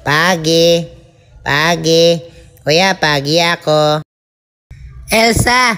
Pagi. Kuya, pagi ako. Elsa!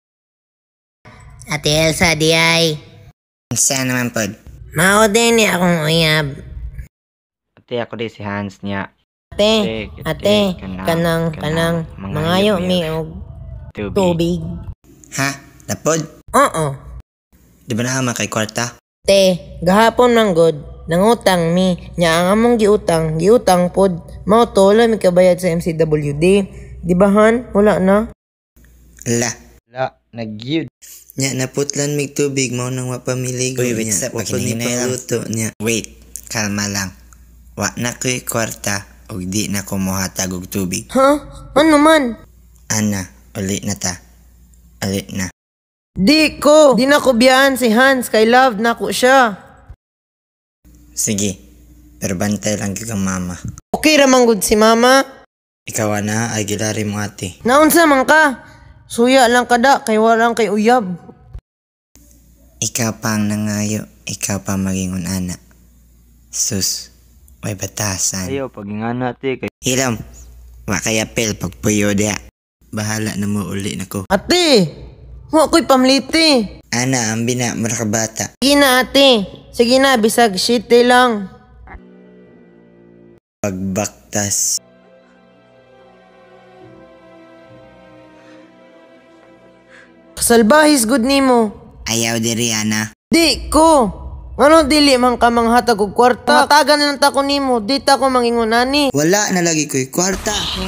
Ate Elsa, di ay. Saan naman po? Mao din ni akong uyab. Ate, ako di si Hans niya. Ate, kanang, mangayo mi og tubig. Ha? Napod? Oo. Di ba na kay kwarta? Te, gahapon man god, nangutang mi. Nya ang among giutang pod. Mao to, wala mi kabayad sa MCWD. Di ba han? Wala na. La, nagyud. nya naputlan mig tubig mo nang mapamiligo niya. Wait, sa pakininay lang. Wait, kalma lang. Wa na ko'y kwarta o di na ko mohatag og tubig. Ha? Ano man? Ana, ulit na ta. Ulit na. Di na ko biyaan si Hans kay love na ko siya. Sige, pero bantay lang kang mama. Okay ramang good si mama. Ikaw na, ay gilari mo ate. Naunsa man ka? Suya lang kada kay walang kay uyab. Ikaw pa ang nangayo, ikaw pa magingon ana. Sus, may batasan. Ayaw, pagingana ate. Hilam, makayapel pagpuyo diya. Bahala na mo uli na ko. Ate, wa ko'y pamliti. Ana, ang bina, mura ka bata. Sige na ate. Sige na, bisag shite lang. Pagbaktas. Kasalbahis good nimo. Ayaw diri, ana. Di ko. Ano dili man ka manghatag og kwarta? Matagan lang ta ko nimo, di ta ko mangingunani. Wala na lagi ko'y kwarta.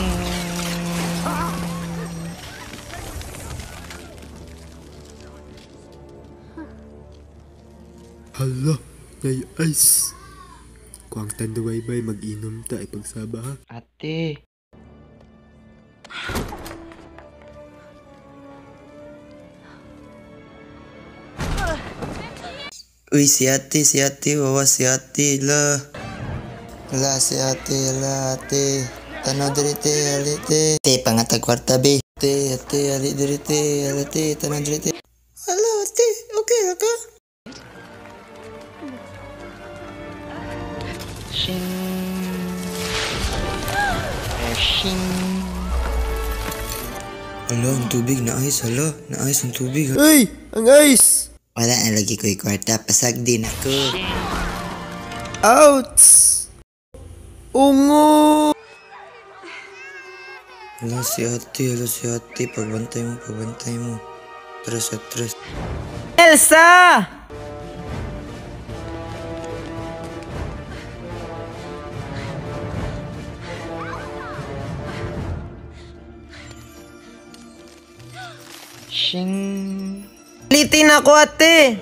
Hala, nay ice. Kung ang tanduwaybay mag-inom ta ipagsaba ha. Ate. Uy, si ate, wawa si ate, la. La, si ate, la, ate. Tanaw diri te, alite. Te, pangatag kwarta, be. Ate, alit diri te, alite, tanaw diri te. Hala, ate, okay na ka? Hala, ang tubig, na-ice, hala. Na-ice ang tubig, ha. Ay, ang ice! Wala na lagi ko'y kwarta, pasag din ako. Ouch! Ungo! Hala si ate, pagbantay mo. Tres. Elsa! Shing. Litin ako ate.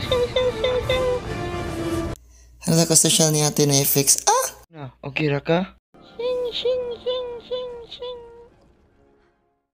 Hala ka social ni ate na FX. Ah! Na, okay ra ka?